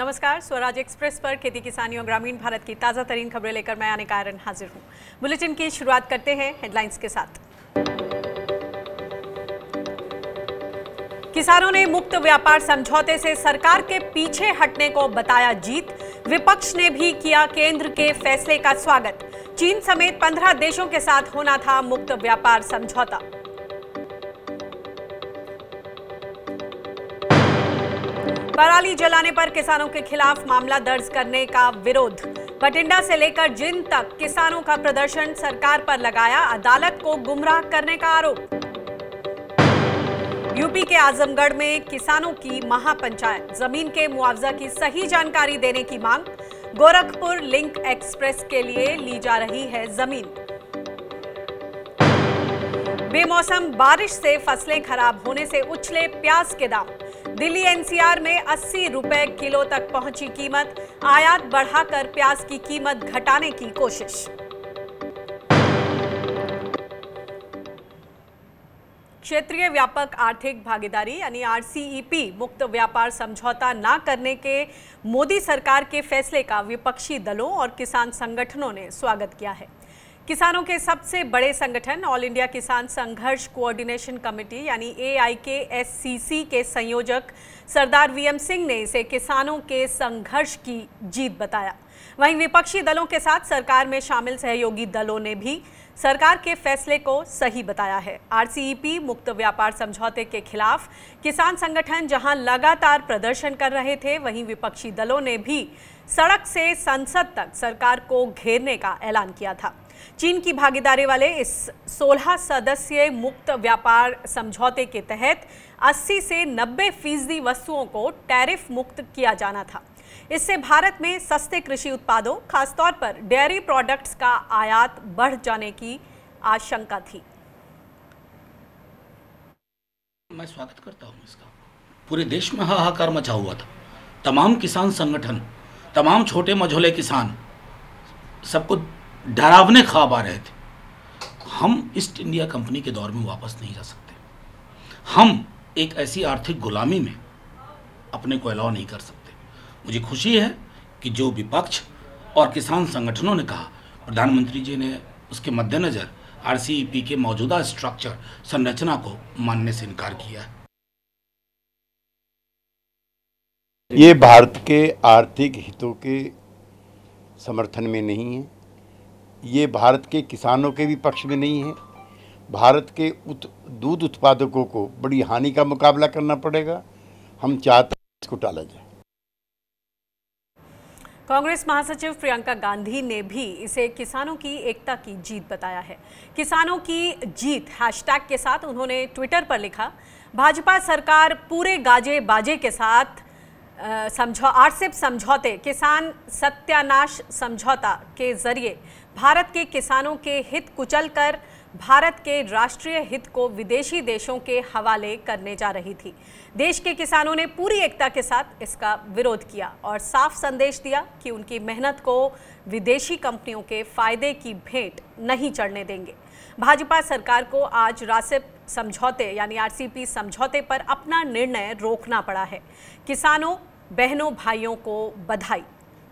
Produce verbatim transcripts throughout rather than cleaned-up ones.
नमस्कार, स्वराज एक्सप्रेस पर खेती किसानी और ग्रामीण भारत की ताज़ा तरीन खबरें लेकर मैं अनिका आयरन हाजिर हूँ। बुलेटिन की शुरुआत करते हैं हेडलाइंस के साथ। किसानों ने मुक्त व्यापार समझौते से सरकार के पीछे हटने को बताया जीत। विपक्ष ने भी किया केंद्र के फैसले का स्वागत। चीन समेत पंद्रह देशों के साथ होना था मुक्त व्यापार समझौता। पराली जलाने पर किसानों के खिलाफ मामला दर्ज करने का विरोध। बठिंडा से लेकर जिंद तक किसानों का प्रदर्शन, सरकार पर लगाया अदालत को गुमराह करने का आरोप। यूपी के आजमगढ़ में किसानों की महापंचायत, जमीन के मुआवजा की सही जानकारी देने की मांग। गोरखपुर लिंक एक्सप्रेस के लिए ली जा रही है जमीन। बेमौसम बारिश से फसलें खराब होने से उछले प्याज के दाम। दिल्ली एनसीआर में अस्सी रुपए किलो तक पहुंची कीमत। आयात बढ़ाकर प्याज की कीमत घटाने की कोशिश। क्षेत्रीय व्यापक आर्थिक भागीदारी यानी आरसीईपी मुक्त व्यापार समझौता न करने के मोदी सरकार के फैसले का विपक्षी दलों और किसान संगठनों ने स्वागत किया है। किसानों के सबसे बड़े संगठन ऑल इंडिया किसान संघर्ष कोऑर्डिनेशन कमेटी यानी ए आई के एस सी सी के संयोजक सरदार वी एम सिंह ने इसे किसानों के संघर्ष की जीत बताया। वहीं विपक्षी दलों के साथ सरकार में शामिल सहयोगी दलों ने भी सरकार के फैसले को सही बताया है। आरसीईपी मुक्त व्यापार समझौते के खिलाफ किसान संगठन जहां लगातार प्रदर्शन कर रहे थे, वहीं विपक्षी दलों ने भी सड़क से संसद तक सरकार को घेरने का ऐलान किया था। चीन की भागीदारी वाले इस सोलह सदस्यीय मुक्त व्यापार समझौते के तहत अस्सी से नब्बे फीसदी वस्तुओं को टैरिफ मुक्त किया जाना था। इससे भारत में सस्ते कृषि उत्पादों, खासतौर पर डेयरी प्रोडक्ट्स का आयात बढ़ जाने की आशंका थी। मैं स्वागत करता हूं इसका। पूरे देश में हाहाकार मचा हुआ था। तमाम किसान संगठन, तमाम छोटे मझोले किसान, सबको डरावने ख्वाब आ रहे थे। हम ईस्ट इंडिया कंपनी के दौर में वापस नहीं जा सकते। हम एक ऐसी आर्थिक गुलामी में अपने को अलाउ नहीं कर सकते। मुझे खुशी है कि जो विपक्ष और किसान संगठनों ने कहा, प्रधानमंत्री जी ने उसके मद्देनजर आरसीईपी के मौजूदा स्ट्रक्चर संरचना को मानने से इनकार किया है। ये भारत के आर्थिक हितों के समर्थन में नहीं है। ये भारत के किसानों के भी पक्ष में नहीं है। भारत के उत, दूध उत्पादकों को बड़ी हानि का मुकाबला करना पड़ेगा। हम चाहते हैं इसको टाला जाए। कांग्रेस महासचिव प्रियंका गांधी ने भी इसे किसानों की एकता की जीत बताया है। किसानों की जीत हैशटैग के साथ उन्होंने ट्विटर पर लिखा, भाजपा सरकार पूरे गाजे बाजे के साथ समझौ आरसेप समझौते, किसान सत्यानाश समझौता के जरिए भारत के किसानों के हित कुचलकर भारत के राष्ट्रीय हित को विदेशी देशों के हवाले करने जा रही थी। देश के किसानों ने पूरी एकता के साथ इसका विरोध किया और साफ संदेश दिया कि उनकी मेहनत को विदेशी कंपनियों के फायदे की भेंट नहीं चढ़ने देंगे। भाजपा सरकार को आज रासेप समझौते यानी आरसीईपी समझौते पर अपना निर्णय रोकना पड़ा है। किसानों, बहनों, भाइयों को बधाई।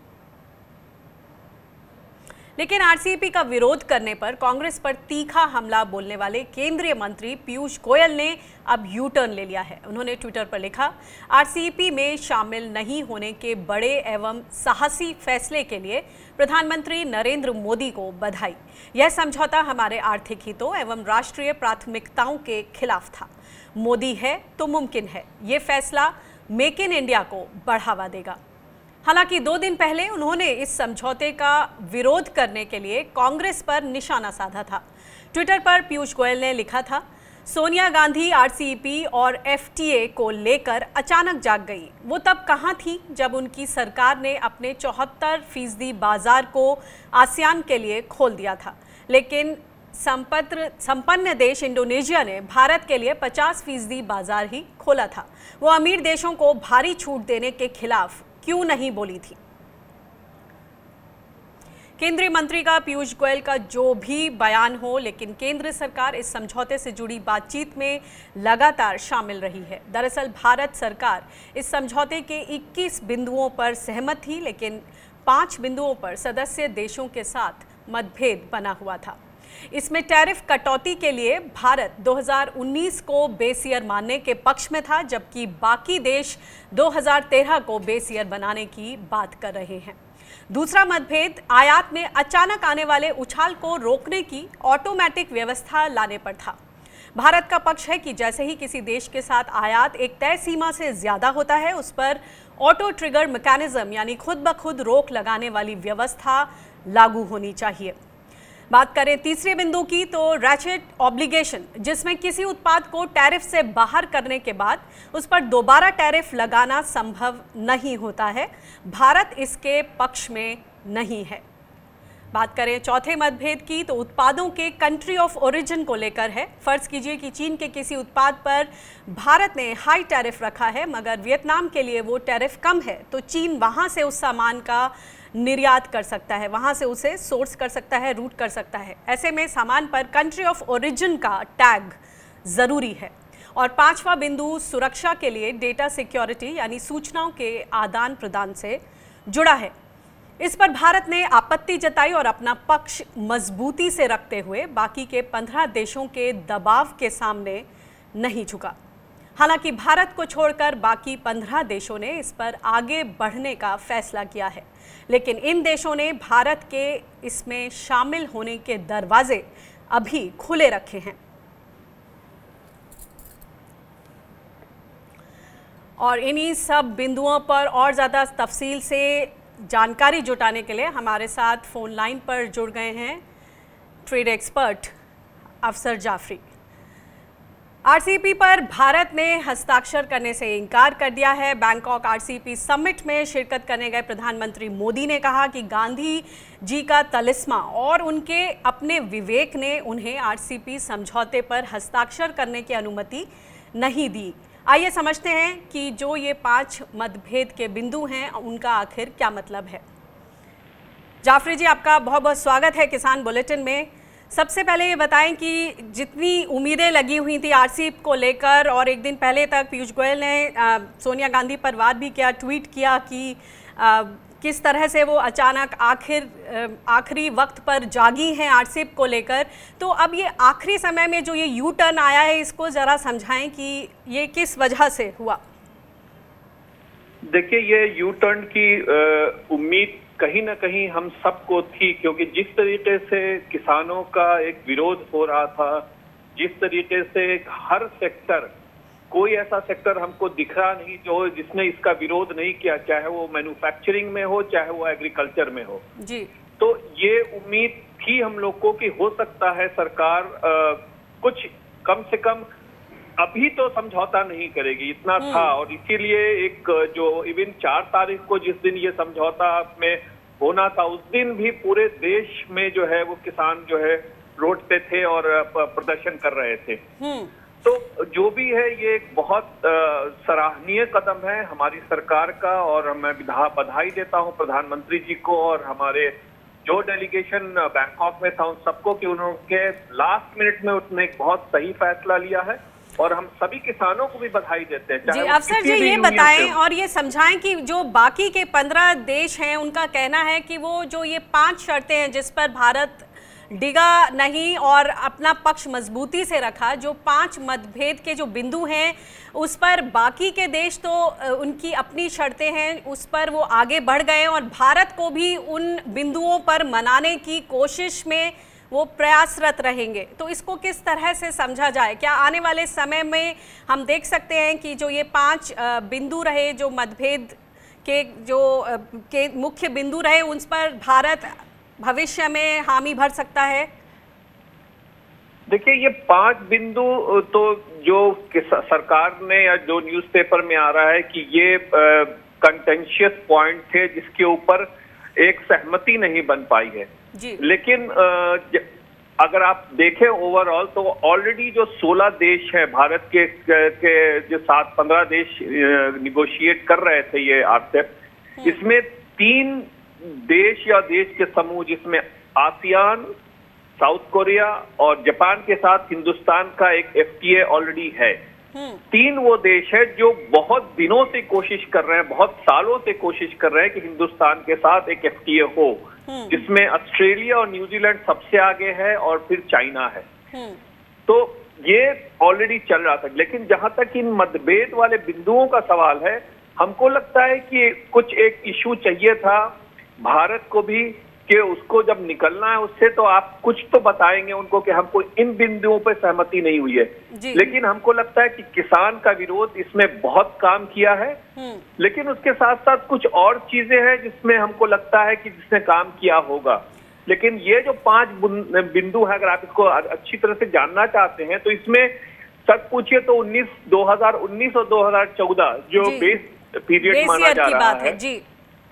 लेकिन आरसीईपी का विरोध करने पर कांग्रेस पर तीखा हमला बोलने वाले केंद्रीय मंत्री पीयूष गोयल ने अब यू टर्न ले लिया है। उन्होंने ट्विटर पर लिखा, आरसीईपी में शामिल नहीं होने के बड़े एवं साहसी फैसले के लिए प्रधानमंत्री नरेंद्र मोदी को बधाई। यह समझौता हमारे आर्थिक हितों एवं राष्ट्रीय प्राथमिकताओं के खिलाफ था। मोदी है तो मुमकिन है। ये फैसला मेक इन इंडिया को बढ़ावा देगा। हालांकि दो दिन पहले उन्होंने इस समझौते का विरोध करने के लिए कांग्रेस पर निशाना साधा था। ट्विटर पर पीयूष गोयल ने लिखा था, सोनिया गांधी आरसीईपी और एफटीए को लेकर अचानक जाग गई। वो तब कहां थी जब उनकी सरकार ने अपने चौहत्तर फीसदी बाजार को आसियान के लिए खोल दिया था, लेकिन संपत्र संपन्न देश इंडोनेशिया ने भारत के लिए पचास फीसदी बाजार ही खोला था। वो अमीर देशों को भारी छूट देने के खिलाफ क्यों नहीं बोली थी। केंद्रीय मंत्री का पीयूष गोयल का जो भी बयान हो, लेकिन केंद्र सरकार इस समझौते से जुड़ी बातचीत में लगातार शामिल रही है। दरअसल भारत सरकार इस समझौते के इक्कीस बिंदुओं पर सहमत थी, लेकिन पांच बिंदुओं पर सदस्य देशों के साथ मतभेद बना हुआ था। इसमें टैरिफ कटौती के लिए भारत दो हज़ार उन्नीस को बेस ईयर मानने के पक्ष में था, जबकि बाकी देश दो हज़ार तेरह को बेस ईयर बनाने की बात कर रहे हैं। दूसरा मतभेद आयात में अचानक आने वाले उछाल को रोकने की ऑटोमेटिक व्यवस्था लाने पर था। भारत का पक्ष है कि जैसे ही किसी देश के साथ आयात एक तय सीमा से ज्यादा होता है, उस पर ऑटो ट्रिगर मैकेनिज्म यानी खुद ब खुद रोक लगाने वाली व्यवस्था लागू होनी चाहिए। बात करें तीसरे बिंदु की, तो रैचेट ऑब्लिगेशन, जिसमें किसी उत्पाद को टैरिफ से बाहर करने के बाद उस पर दोबारा टैरिफ लगाना संभव नहीं होता है, भारत इसके पक्ष में नहीं है। बात करें चौथे मतभेद की, तो उत्पादों के कंट्री ऑफ ओरिजिन को लेकर है। फर्ज कीजिए कि चीन के किसी उत्पाद पर भारत ने हाई टैरिफ रखा है, मगर वियतनाम के लिए वो टैरिफ कम है, तो चीन वहां से उस सामान का निर्यात कर सकता है, वहां से उसे सोर्स कर सकता है, रूट कर सकता है। ऐसे में सामान पर कंट्री ऑफ ओरिजिन का टैग जरूरी है। और पांचवा बिंदु सुरक्षा के लिए डेटा सिक्योरिटी यानी सूचनाओं के आदान प्रदान से जुड़ा है। इस पर भारत ने आपत्ति जताई और अपना पक्ष मजबूती से रखते हुए बाकी के पंद्रह देशों के दबाव के सामने नहीं झुका। हालांकि भारत को छोड़कर बाकी पंद्रह देशों ने इस पर आगे बढ़ने का फैसला किया है, लेकिन इन देशों ने भारत के इसमें शामिल होने के दरवाजे अभी खुले रखे हैं। और इन्हीं सब बिंदुओं पर और ज़्यादा तफसील से जानकारी जुटाने के लिए हमारे साथ फोन लाइन पर जुड़ गए हैं ट्रेड एक्सपर्ट अफसर जाफरी। आरसीईपी पर भारत ने हस्ताक्षर करने से इनकार कर दिया है। बैंकॉक आरसीईपी समिट में शिरकत करने गए प्रधानमंत्री मोदी ने कहा कि गांधी जी का तलिस्मा और उनके अपने विवेक ने उन्हें आरसीईपी समझौते पर हस्ताक्षर करने की अनुमति नहीं दी। आइए समझते हैं कि जो ये पांच मतभेद के बिंदु हैं उनका आखिर क्या मतलब है। जाफरी जी, आपका बहुत बहुत स्वागत है किसान बुलेटिन में। सबसे पहले ये बताएं कि जितनी उम्मीदें लगी हुई थी आरसीईपी को लेकर, और एक दिन पहले तक पीयूष गोयल ने आ, सोनिया गांधी पर वार भी किया, ट्वीट किया कि आ, किस तरह से वो अचानक आखिर आखिरी वक्त पर जागी हैं आरसीईपी को लेकर, तो अब ये आखिरी समय में जो ये यू टर्न आया है, इसको ज़रा समझाएं कि ये किस वजह से हुआ। देखिए, ये यू टर्न की उम्मीद कहीं ना कहीं हम सबको थी, क्योंकि जिस तरीके से किसानों का एक विरोध हो रहा था, जिस तरीके से हर सेक्टर, कोई ऐसा सेक्टर हमको दिख रहा नहीं जो जिसने इसका विरोध नहीं किया, चाहे वो मैन्युफैक्चरिंग में हो, चाहे वो एग्रीकल्चर में हो जी। तो ये उम्मीद थी हम लोग को कि हो सकता है सरकार आ, कुछ कम से कम अभी तो समझौता नहीं करेगी, इतना था। और इसीलिए एक जो इवन चार तारीख को जिस दिन ये समझौता में होना था, उस दिन भी पूरे देश में जो है वो किसान जो है रोड पे थे और प्रदर्शन कर रहे थे। तो जो भी है, ये एक बहुत सराहनीय कदम है हमारी सरकार का, और मैं बधाई देता हूं प्रधानमंत्री जी को और हमारे जो डेलीगेशन बैंकॉक में था उन सबको कि उन्होंने लास्ट मिनट में उसने एक बहुत सही फैसला लिया है, और हम सभी किसानों को भी बधाई देते हैं। जी अफसर जी, ये बताएं और ये समझाएं कि जो बाकी के पंद्रह देश हैं उनका कहना है कि वो जो ये पांच शर्तें हैं जिस पर भारत डिगा नहीं और अपना पक्ष मजबूती से रखा, जो पांच मतभेद के जो बिंदु हैं उस पर बाकी के देश तो उनकी अपनी शर्तें हैं, उस पर वो आगे बढ़ गए और भारत को भी उन बिंदुओं पर मनाने की कोशिश में वो प्रयासरत रहेंगे। तो इसको किस तरह से समझा जाए? क्या आने वाले समय में हम देख सकते हैं कि जो ये पांच बिंदु रहे, जो मतभेद के जो के मुख्य बिंदु रहे, उन पर भारत भविष्य में हामी भर सकता है? देखिए, ये पांच बिंदु तो जो सरकार ने या जो न्यूज़पेपर में आ रहा है कि ये कंटेंशियस पॉइंट थे जिसके ऊपर एक सहमति नहीं बन पाई है जी। लेकिन आ, अगर आप देखें ओवरऑल तो ऑलरेडी जो सोलह देश हैं भारत के, के जो सात पंद्रह देश निगोशिएट कर रहे थे ये आरसीईपी, इसमें तीन देश या देश के समूह जिसमें आसियान, साउथ कोरिया और जापान के साथ हिंदुस्तान का एक एफटीए ऑलरेडी है। तीन वो देश है जो बहुत दिनों से कोशिश कर रहे हैं, बहुत सालों से कोशिश कर रहे हैं कि हिंदुस्तान के साथ एक एफटीए हो, जिसमें ऑस्ट्रेलिया और न्यूजीलैंड सबसे आगे है और फिर चाइना है। तो ये ऑलरेडी चल रहा था, लेकिन जहां तक इन मतभेद वाले बिंदुओं का सवाल है, हमको लगता है कि कुछ एक इशू चाहिए था भारत को भी कि उसको जब निकलना है उससे तो आप कुछ तो बताएंगे उनको कि हमको इन बिंदुओं पर सहमति नहीं हुई है। लेकिन हमको लगता है कि किसान का विरोध इसमें बहुत काम किया है, लेकिन उसके साथ साथ कुछ और चीजें हैं जिसमें हमको लगता है कि जिसने काम किया होगा। लेकिन ये जो पांच बिंदु है, अगर आप इसको अच्छी तरह से जानना चाहते हैं तो इसमें सच पूछिए तो उन्नीस दो हजार उन्नीस और दो हजार चौदह जो बेस पीरियड माना जा रहा है, जी।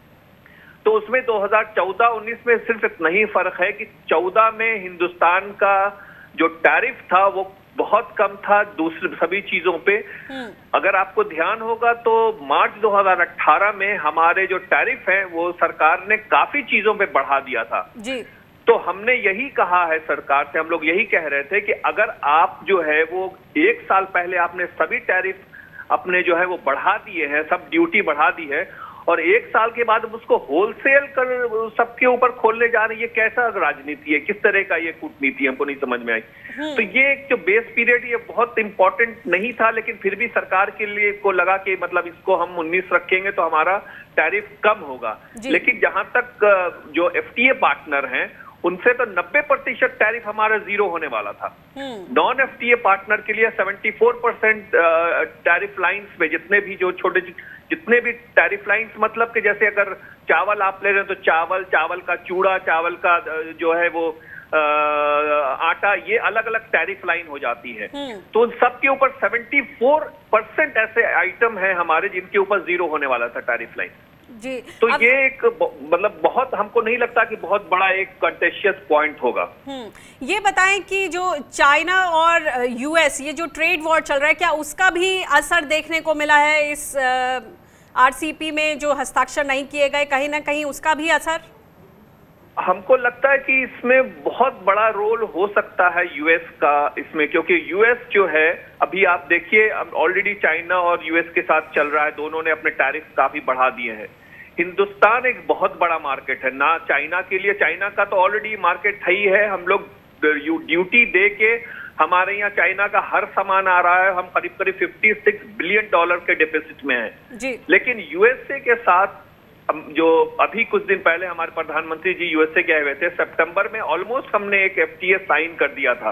तो उसमें दो हजार चौदह उन्नीस में सिर्फ इतना ही फर्क है कि चौदह में हिंदुस्तान का जो टैरिफ था वो बहुत कम था दूसरी सभी चीजों पे। अगर आपको ध्यान होगा तो मार्च दो हजार अठारह में हमारे जो टैरिफ है वो सरकार ने काफी चीजों पे बढ़ा दिया था जी। तो हमने यही कहा है सरकार से, हम लोग यही कह रहे थे कि अगर आप जो है वो एक साल पहले आपने सभी टैरिफ अपने जो है वो बढ़ा दिए हैं, सब ड्यूटी बढ़ा दी है, और एक साल के बाद उसको होलसेल कर सबके ऊपर खोलने जा रही है, कैसा राजनीति है, किस तरह का ये कूटनीति है, हमको नहीं समझ में आई। तो ये एक जो बेस पीरियड ये बहुत इंपॉर्टेंट नहीं था, लेकिन फिर भी सरकार के लिए को लगा कि मतलब इसको हम उन्नीस रखेंगे तो हमारा टैरिफ कम होगा। लेकिन जहां तक जो एफटीए पार्टनर हैं उनसे तो नब्बे प्रतिशत टैरिफ हमारा जीरो होने वाला था। नॉन एफटीए पार्टनर के लिए चौहत्तर परसेंट टैरिफ लाइंस में जितने भी जो छोटे जितने भी टैरिफ लाइंस, मतलब कि जैसे अगर चावल आप ले रहे हैं तो चावल, चावल का चूड़ा, चावल का जो है वो आ, आटा, ये अलग अलग टैरिफ लाइन हो जाती है। तो उन सब के ऊपर चौहत्तर परसेंट ऐसे आइटम हैं हमारे जिनके ऊपर जीरो होने वाला था टैरिफ लाइन जी। तो अब, ये एक मतलब बहुत हमको नहीं लगता कि बहुत बड़ा एक कंटेशियस पॉइंट होगा। ये बताएं कि जो चाइना और यूएस ये जो ट्रेड वॉर चल रहा है, क्या उसका भी असर देखने को मिला है इस आरसीईपी में जो हस्ताक्षर नहीं किए गए, कहीं ना कहीं उसका भी असर? हमको लगता है कि इसमें बहुत बड़ा रोल हो सकता है यूएस का इसमें, क्योंकि यूएस जो है अभी आप देखिए ऑलरेडी चाइना और यूएस के साथ चल रहा है, दोनों ने अपने टैरिफ काफी बढ़ा दिए हैं। हिंदुस्तान एक बहुत बड़ा मार्केट है ना चाइना के लिए, चाइना का तो ऑलरेडी मार्केट है ही है, हम लोग ड्यूटी दे के हमारे यहाँ चाइना का हर सामान आ रहा है, हम करीब करीब छप्पन बिलियन डॉलर के डिफिसिट में हैं। लेकिन यूएसए के साथ जो अभी कुछ दिन पहले हमारे प्रधानमंत्री जी यूएसए गए हुए थे, सितंबर में ऑलमोस्ट हमने एक एफटीए साइन कर दिया था,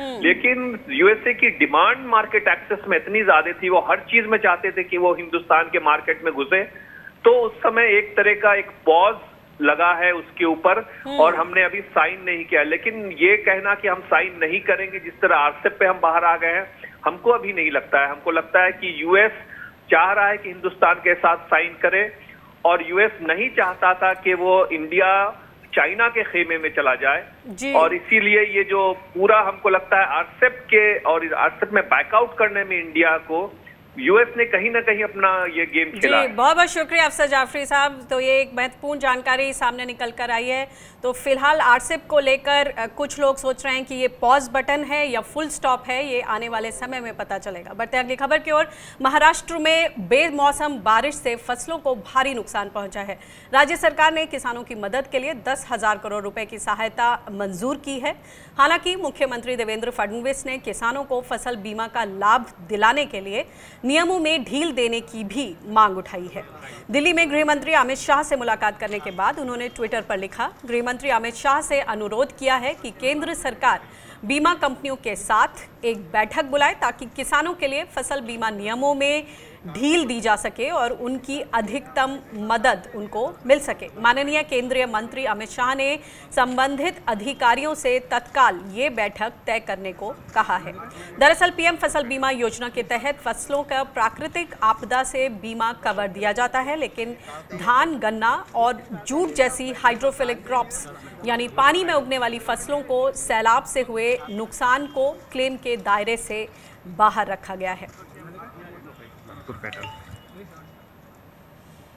लेकिन यूएसए की डिमांड मार्केट एक्सेस में इतनी ज्यादा थी, वो हर चीज में चाहते थे कि वो हिंदुस्तान के मार्केट में घुसे, तो उस समय एक तरह का एक पॉज लगा है उसके ऊपर और हमने अभी साइन नहीं किया। लेकिन ये कहना कि हम साइन नहीं करेंगे, जिस तरह आरसेप पे हम बाहर आ गए हैं, हमको अभी नहीं लगता है। हमको लगता है कि यूएस चाह रहा है कि हिंदुस्तान के साथ साइन करे, और यूएस नहीं चाहता था कि वो इंडिया चाइना के खेमे में चला जाए, और इसीलिए ये जो पूरा हमको लगता है आरसेप के और आरसेप में बैकआउट करने में इंडिया को यूएस ने कहीं ना कहीं अपना ये गेम खेला है। बहुत बहुत शुक्रिया अफसर जाफरी साहब। तो ये एक महत्वपूर्ण जानकारी सामने निकल कर आई है। तो फिलहाल आरसेप को लेकर कुछ लोग सोच रहे हैं कि ये पॉज बटन है या फुल स्टॉप है, ये आने वाले समय में पता चलेगा। बढ़ते अगली खबर की ओर। महाराष्ट्र में बेमौसम बारिश से फसलों को भारी नुकसान पहुंचा है। राज्य सरकार ने किसानों की मदद के लिए दस हजार करोड़ रुपए की सहायता मंजूर की है। हालांकि मुख्यमंत्री देवेंद्र फडणवीस ने किसानों को फसल बीमा का लाभ दिलाने के लिए नियमों में ढील देने की भी मांग उठाई है। दिल्ली में गृह मंत्री अमित शाह से मुलाकात करने के बाद उन्होंने ट्विटर पर लिखा, गृह मंत्री अमित शाह से अनुरोध किया है कि केंद्र सरकार बीमा कंपनियों के साथ एक बैठक बुलाए ताकि किसानों के लिए फसल बीमा नियमों में ढील दी जा सके और उनकी अधिकतम मदद उनको मिल सके। माननीय केंद्रीय मंत्री अमित शाह ने संबंधित अधिकारियों से तत्काल ये बैठक तय करने को कहा है। दरअसल पीएम फसल बीमा योजना के तहत फसलों का प्राकृतिक आपदा से बीमा कवर दिया जाता है, लेकिन धान, गन्ना और जूट जैसी हाइड्रोफिलिक क्रॉप्स यानी पानी में उगने वाली फसलों को सैलाब से हुए नुकसान को क्लेम के दायरे से बाहर रखा गया है।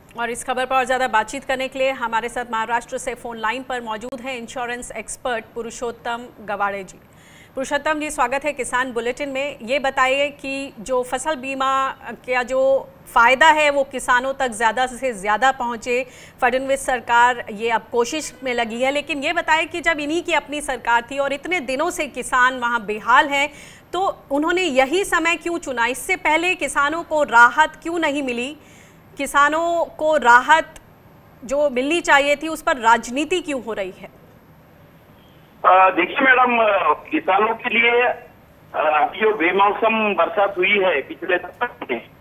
और इस खबर पर और ज़्यादा बातचीत करने के लिए हमारे साथ महाराष्ट्र से फोन लाइन पर मौजूद हैं इंश्योरेंस एक्सपर्ट पुरुषोत्तम गवाड़े जी। पुरुषोत्तम जी, स्वागत है किसान बुलेटिन में। ये बताइए कि जो फसल बीमा का जो फ़ायदा है वो किसानों तक ज़्यादा से ज़्यादा पहुँचे, फडणवीस सरकार ये अब कोशिश में लगी है, लेकिन ये बताइए कि जब इन्हीं की अपनी सरकार थी और इतने दिनों से किसान वहाँ बेहाल हैं, तो उन्होंने यही समय क्यों चुना? इससे पहले किसानों को राहत क्यों नहीं मिली? किसानों को राहत जो मिलनी चाहिए थी उस पर राजनीति क्यों हो रही है? देखिए मैडम, किसानों के लिए जो बेमौसम बरसात हुई है पिछले सप्ताह में,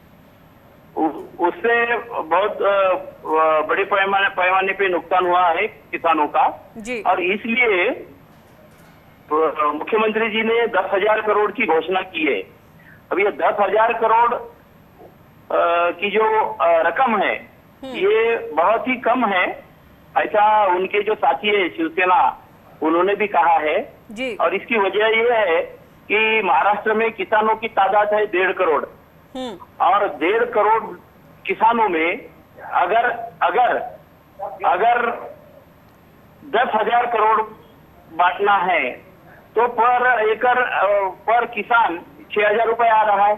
उससे बहुत बड़े पैमाने पैमाने पे नुकसान हुआ है किसानों का जी। और इसलिए मुख्यमंत्री जी ने दस हजार करोड़ की घोषणा की है। अब ये दस हजार करोड़ की जो रकम है ये बहुत ही कम है, ऐसा उनके जो साथी है शिवसेना उन्होंने भी कहा है जी। और इसकी वजह यह है कि महाराष्ट्र में किसानों की तादाद है डेढ़ करोड़ और डेढ़ करोड़ किसानों में अगर अगर अगर दस हजार करोड़ बांटना है तो पर एकड़ पर किसान छह हजार रुपए आ रहा है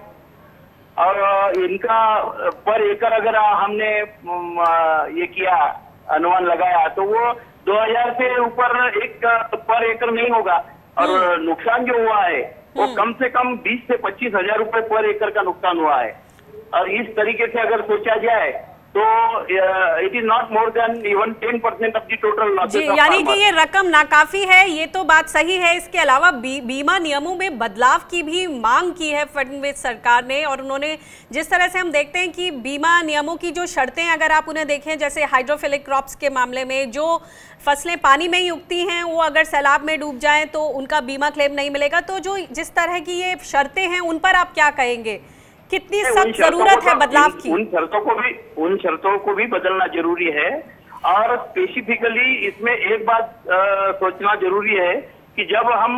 और इनका पर एकड़ अगर हमने ये किया अनुमान लगाया तो वो दो हजार से ऊपर एक पर एकड़ नहीं होगा और नुकसान जो हुआ है वो कम से कम बीस से पच्चीस हजार रुपए पर एकड़ का नुकसान हुआ है। और इस तरीके से अगर सोचा जाए तो it is not more than even ten percent of the total losses. यानी कि ये रकम नाकाफी है, ये तो बात सही है। इसके अलावा बी, बीमा नियमों में बदलाव की भी मांग की है फडणवीस सरकार ने, और उन्होंने जिस तरह से हम देखते हैं कि बीमा नियमों की जो शर्तें अगर आप उन्हें देखें, जैसे हाइड्रोफिलिक क्रॉप्स के मामले में जो फसलें पानी में ही उगती हैं वो अगर सैलाब में डूब जाएं तो उनका बीमा क्लेम नहीं मिलेगा। तो जो जिस तरह की ये शर्तें हैं उन पर आप क्या कहेंगे? कितनी सख्त जरूरत है बदलाव की? उन शर्तों को भी उन शर्तों को भी बदलना जरूरी है और स्पेसिफिकली इसमें एक बात आ, सोचना जरूरी है कि जब हम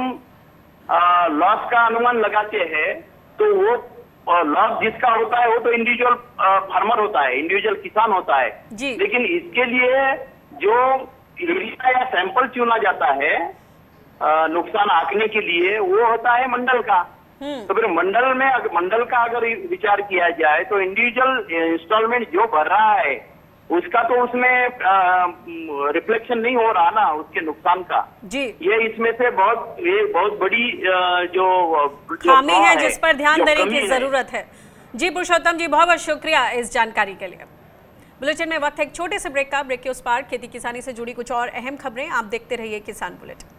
लॉस का अनुमान लगाते हैं तो वो लॉस जिसका होता है वो तो इंडिविजुअल फार्मर होता है, इंडिविजुअल किसान होता है जी। लेकिन इसके लिए जो एरिया या सैंपल चुना जाता है आ, नुकसान आंकने के लिए वो होता है मंडल का। तो फिर मंडल में मंडल का अगर विचार किया जाए तो इंडिविजुअल इंस्टॉलमेंट जो भर रहा है उसका तो उसमें रिफ्लेक्शन नहीं हो रहा ना उसके नुकसान का जी। ये इसमें से बहुत ये बहुत बड़ी जो खामी है जिस पर ध्यान देने की जरूरत है जी। पुरुषोत्तम जी, बहुत बहुत शुक्रिया इस जानकारी के लिए। बुलेटिन में वक्त है एक छोटे से ब्रेक का। ब्रेक के उस पार खेती किसानी से जुड़ी कुछ और अहम खबरें आप देखते रहिए किसान बुलेटिन।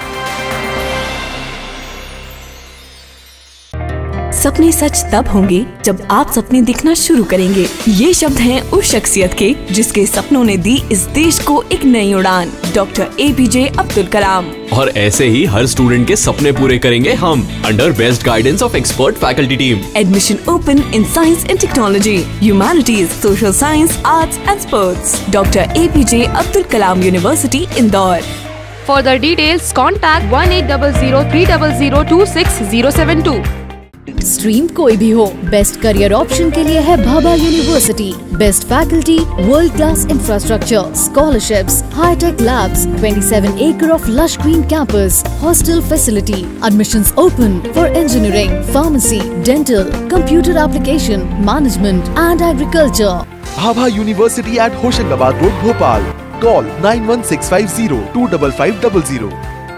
सपने सच तब होंगे जब आप सपने दिखना शुरू करेंगे। ये शब्द हैं उस शख्सियत के जिसके सपनों ने दी इस देश को एक नई उड़ान, doctor A P J Abdul Kalam. और ऐसे ही हर स्टूडेंट के सपने पूरे करेंगे हम, under best guidance of expert faculty team. Admission open in science and technology, humanities, social science, arts and sports. Doctor A P J Abdul Kalam university, Indore. For the details, contact one eight zero zero three zero zero two six zero seven two। Stream कोई भी हो, best career option के लिए है Bhabha university. Best faculty, world class infrastructure, scholarships, hi tech labs, twenty-seven acre of lush green campus, hostel facility, admissions open for engineering, pharmacy, dental, computer application, management and agriculture. Bhabha university at Hoshangabad road, Bhopal. Call nine one six five zero two five five zero zero।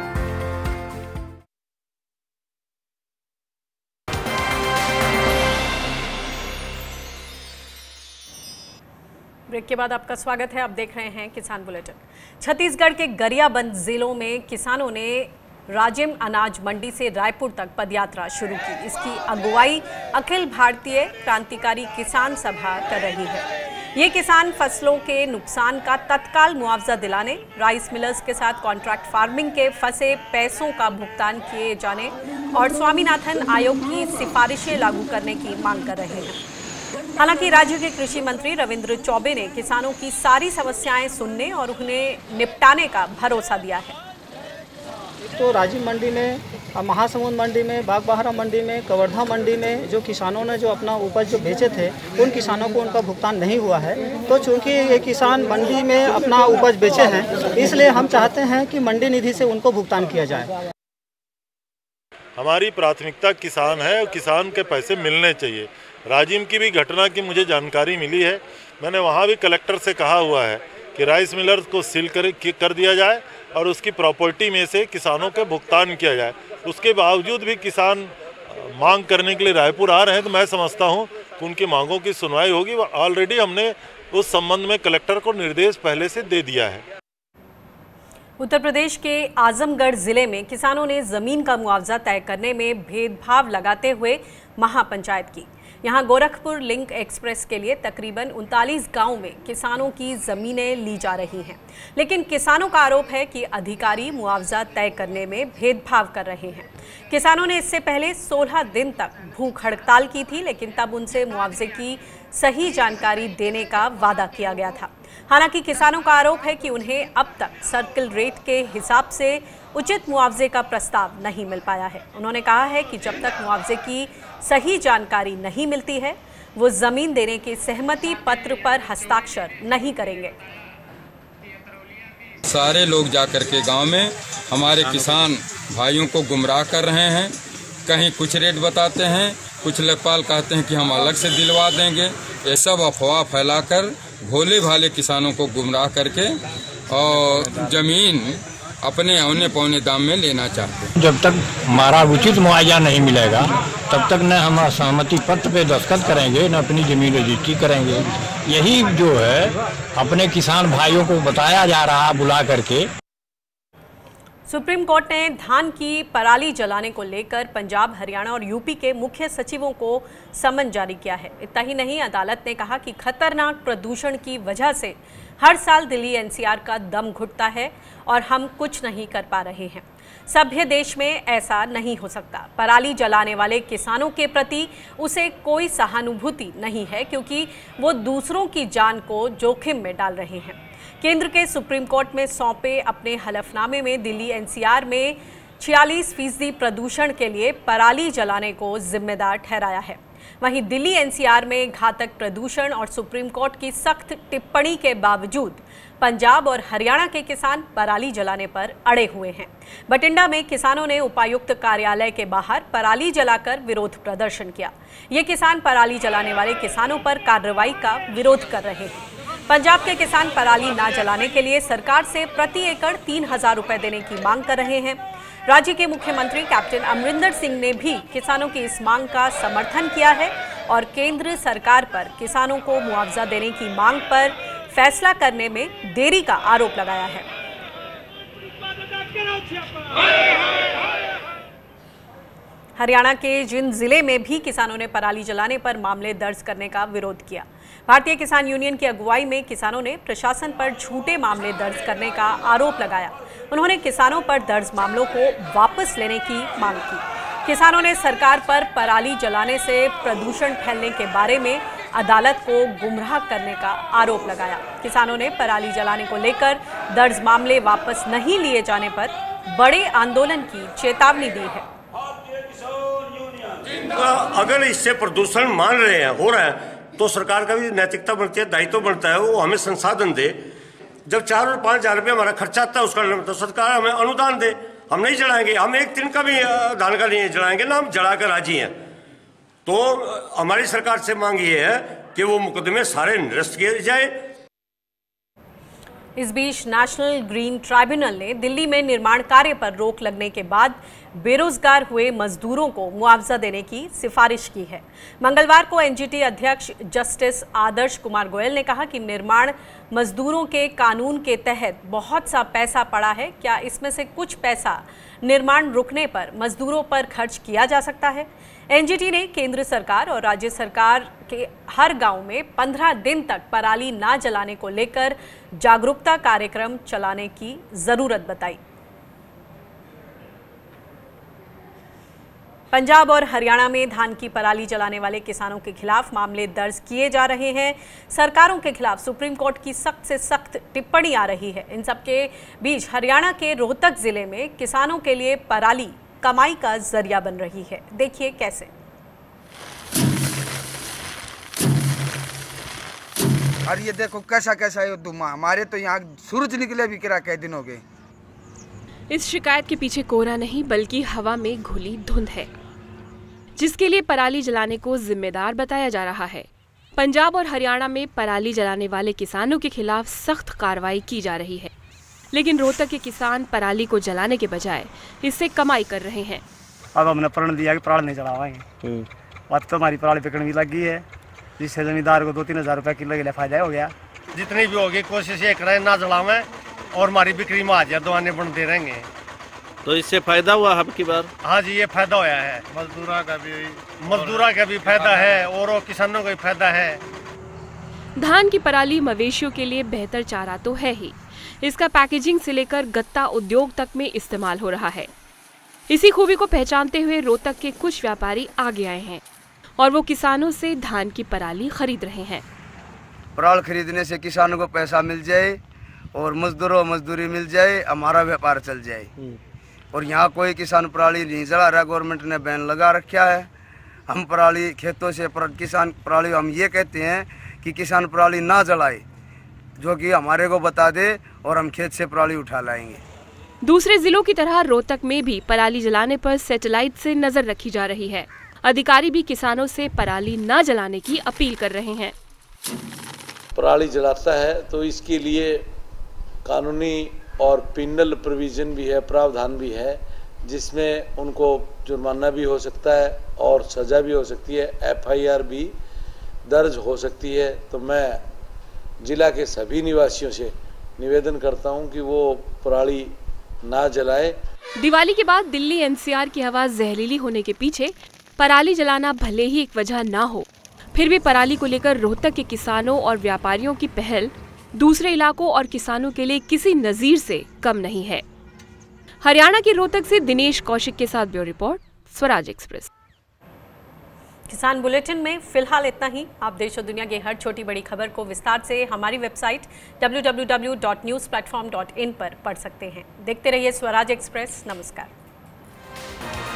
Break के बाद आपका स्वागत है। आप देख रहे हैं किसान बुलेटिन। छत्तीसगढ़ के गरियाबंद जिलों में किसानों ने राजिम अनाज मंडी से रायपुर तक पदयात्रा शुरू की। इसकी अगुवाई अखिल भारतीय क्रांतिकारी किसान सभा कर रही है। ये किसान फसलों के नुकसान का तत्काल मुआवजा दिलाने, राइस मिलर्स के साथ कॉन्ट्रैक्ट फार्मिंग के फंसे पैसों का भुगतान किए जाने और स्वामीनाथन आयोग की सिफारिशें लागू करने की मांग कर रहे हैं। हालांकि राज्य के कृषि मंत्री रविंद्र चौबे ने किसानों की सारी समस्याएं सुनने और उन्हें निपटाने का भरोसा दिया है। तो राजिम मंडी में महासमुंद मंडी में, बागबाहरा मंडी में, कवर्धा मंडी में जो किसानों ने जो अपना उपज जो बेचे थे उन किसानों को उनका भुगतान नहीं हुआ है। तो चूँकि ये किसान मंडी में अपना उपज बेचे हैं, इसलिए हम चाहते हैं कि मंडी निधि से उनको भुगतान किया जाए। हमारी प्राथमिकता किसान है और किसान के पैसे मिलने चाहिए। राजिम की भी घटना की मुझे जानकारी मिली है, मैंने वहाँ भी कलेक्टर से कहा हुआ है कि राइस मिलर्स को सील कर कर दिया जाए और उसकी प्रॉपर्टी में से किसानों के भुगतान किया जाए। उसके बावजूद भी किसान मांग करने के लिए रायपुर आ रहे हैं, तो मैं समझता हूँ कि उनकी मांगों की सुनवाई होगी। ऑलरेडी हमने उस संबंध में कलेक्टर को निर्देश पहले से दे दिया है। उत्तर प्रदेश के आजमगढ़ जिले में किसानों ने जमीन का मुआवजा तय करने में भेदभाव लगाते हुए महापंचायत की। यहां गोरखपुर लिंक एक्सप्रेस के लिए तकरीबन उनतालीस गांव में किसानों की जमीनें ली जा रही हैं, लेकिन किसानों का आरोप है कि अधिकारी मुआवजा तय करने में भेदभाव कर रहे हैं। किसानों ने इससे पहले सोलह दिन तक भूख हड़ताल की थी, लेकिन तब उनसे मुआवजे की सही जानकारी देने का वादा किया गया था। हालांकि किसानों का आरोप है कि उन्हें अब तक सर्किल रेट के हिसाब से उचित मुआवजे का प्रस्ताव नहीं मिल पाया है। उन्होंने कहा है कि जब तक मुआवजे की सही जानकारी नहीं मिलती है, वो जमीन देने के सहमति पत्र पर हस्ताक्षर नहीं करेंगे। सारे लोग जाकर के गांव में हमारे किसान भाइयों को गुमराह कर रहे हैं। कहीं कुछ रेट बताते हैं, कुछ लेखपाल कहते हैं कि हम अलग से दिलवा देंगे। ये सब अफवाह फैलाकर भोले भाले किसानों को गुमराह करके और जमीन अपने औने पौने दाम में लेना चाहते हैं। जब तक हमारा उचित मुआवजा नहीं मिलेगा तब तक न हम सहमति पत्र पे दस्तखत करेंगे, न अपनी जमीन रजिस्ट्री करेंगे। यही जो है अपने किसान भाइयों को बताया जा रहा बुला करके। सुप्रीम कोर्ट ने धान की पराली जलाने को लेकर पंजाब, हरियाणा और यूपी के मुख्य सचिवों को समन जारी किया है। इतना ही नहीं, अदालत ने कहा कि खतरनाक प्रदूषण की वजह से हर साल दिल्ली एनसीआर का दम घुटता है और हम कुछ नहीं कर पा रहे हैं। सभ्य देश में ऐसा नहीं हो सकता। पराली जलाने वाले किसानों के प्रति उसे कोई सहानुभूति नहीं है, क्योंकि वो दूसरों की जान को जोखिम में डाल रहे हैं। केंद्र के सुप्रीम कोर्ट में सौंपे अपने हलफनामे में दिल्ली एनसीआर में छियालीस फीसदी प्रदूषण के लिए पराली जलाने को जिम्मेदार ठहराया है। वहीं दिल्ली एनसीआर में घातक प्रदूषण और सुप्रीम कोर्ट की सख्त टिप्पणी के बावजूद पंजाब और हरियाणा के किसान पराली जलाने पर अड़े हुए हैं। बठिंडा में किसानों ने उपायुक्त कार्यालय के बाहर पराली जलाकर विरोध प्रदर्शन किया। ये किसान पराली जलाने वाले किसानों पर कार्रवाई का विरोध कर रहे हैं। पंजाब के किसान पराली ना जलाने के लिए सरकार से प्रति एकड़ तीन हजार रुपए देने की मांग कर रहे हैं। राज्य के मुख्यमंत्री कैप्टन अमरिंदर सिंह ने भी किसानों की इस मांग का समर्थन किया है और केंद्र सरकार पर किसानों को मुआवजा देने की मांग पर फैसला करने में देरी का आरोप लगाया है। हरियाणा के जिन जिले में भी किसानों ने पराली जलाने पर मामले दर्ज करने का विरोध किया। भारतीय किसान यूनियन की अगुवाई में किसानों ने प्रशासन पर झूठे मामले दर्ज करने का आरोप लगाया। उन्होंने किसानों पर दर्ज मामलों को वापस लेने की मांग की। किसानों ने सरकार पर पराली जलाने से प्रदूषण फैलने के बारे में अदालत को गुमराह करने का आरोप लगाया। किसानों ने पराली जलाने को लेकर दर्ज मामले वापस नहीं लिए जाने पर बड़े आंदोलन की चेतावनी दी है। अगर इससे प्रदूषण मान रहे हैं, हो रहा है, तो सरकार का भी नैतिकता बनती है, दायित्व बनता है, वो हमें संसाधन दे। जब चार और पाँच हजार रुपये हमारा खर्चा आता है उसका, तो सरकार हमें अनुदान दे। हम नहीं जलाएंगे, हम एक दिन का भी धान का नहीं जलाएंगे ना, हम जला कर राजी हैं। तो हमारी सरकार से मांग ये है कि वो मुकदमे सारे निरस्त किए जाए। इस बीच नेशनल ग्रीन ट्राइब्यूनल ने दिल्ली में निर्माण कार्य पर रोक लगने के बाद बेरोजगार हुए मजदूरों को मुआवजा देने की सिफारिश की है। मंगलवार को एनजीटी अध्यक्ष जस्टिस आदर्श कुमार गोयल ने कहा कि निर्माण मजदूरों के कानून के तहत बहुत सा पैसा पड़ा है, क्या इसमें से कुछ पैसा निर्माण रुकने पर मजदूरों पर खर्च किया जा सकता है? एनजीटी ने केंद्र सरकार और राज्य सरकार के हर गांव में पंद्रह दिन तक पराली ना जलाने को लेकर जागरूकता कार्यक्रम चलाने की जरूरत बताई। पंजाब और हरियाणा में धान की पराली जलाने वाले किसानों के खिलाफ मामले दर्ज किए जा रहे हैं। सरकारों के खिलाफ सुप्रीम कोर्ट की सख्त से सख्त टिप्पणी आ रही है। इन सबके बीच हरियाणा के रोहतक जिले में किसानों के लिए पराली कमाई का जरिया बन रही है। देखिए कैसे। और ये देखो कैसा कैसा ये धुआं, हमारे तो यहाँ सूरज निकले भी किरा कई दिन हो गए। इस शिकायत के पीछे कोहरा नहीं बल्कि हवा में घुली धुंध है, जिसके लिए पराली जलाने को जिम्मेदार बताया जा रहा है। पंजाब और हरियाणा में पराली जलाने वाले किसानों के खिलाफ सख्त कार्रवाई की जा रही है, लेकिन रोहतक के किसान पराली को जलाने के बजाय इससे कमाई कर रहे हैं। अब हमने प्रण दिया कि पराली नहीं जलावाएंगे। अब तो हमारी पराली बिकने भी लगी है, जिससे जमींदार को दो तीन हजार रुपये किलो के लिए फायदा हो गया। जितनी भी होगी कोशिश ये करें ना जलावें और हमारी बिक्री में हाजिर दुकानें बनते रहेंगे। तो इससे फायदा हुआ अब की बार? हाँ जी, ये फायदा होया है। मजदूरा का भी मजदूरा का भी फायदा है और किसानों का भी फायदा है। धान की पराली मवेशियों के लिए बेहतर चारा तो है ही, इसका पैकेजिंग से लेकर गत्ता उद्योग तक में इस्तेमाल हो रहा है। इसी खूबी को पहचानते हुए रोहतक के कुछ व्यापारी आगे आए हैं और वो किसानों से धान की पराली खरीद रहे हैं। पराल खरीदने से किसानों को पैसा मिल जाए और मजदूरों मजदूरी मिल जाए, हमारा व्यापार चल जाए। और यहाँ कोई किसान पराली नहीं जला रहा, गवर्नमेंट ने बैन लगा रखा है। हम पराली खेतों से पर, किसान पराली हम ये कहते हैं कि किसान पराली ना जलाए, जो कि हमारे को बता दे और हम खेत से पराली उठा लाएंगे। दूसरे जिलों की तरह रोहतक में भी पराली जलाने पर सैटेलाइट से नजर रखी जा रही है। अधिकारी भी किसानों से पराली न जलाने की अपील कर रहे हैं। पराली जलाता है तो इसके लिए कानूनी और पिनल प्रोविजन भी है, प्रावधान भी है, जिसमें उनको जुर्माना भी हो सकता है और सज़ा भी हो सकती है, एफ आई आर भी दर्ज हो सकती है। तो मैं जिला के सभी निवासियों से निवेदन करता हूं कि वो पराली ना जलाए। दिवाली के बाद दिल्ली एन सी आर की हवा जहरीली होने के पीछे पराली जलाना भले ही एक वजह ना हो, फिर भी पराली को लेकर रोहतक के किसानों और व्यापारियों की पहल दूसरे इलाकों और किसानों के लिए किसी नजीर से कम नहीं है। हरियाणा के रोहतक से दिनेश कौशिक के साथ ब्यूरो रिपोर्ट, स्वराज एक्सप्रेस। किसान बुलेटिन में फिलहाल इतना ही। आप देश और दुनिया की हर छोटी बड़ी खबर को विस्तार से हमारी website W W W dot news platform dot in पर पढ़ सकते हैं। देखते रहिए स्वराज एक्सप्रेस। नमस्कार।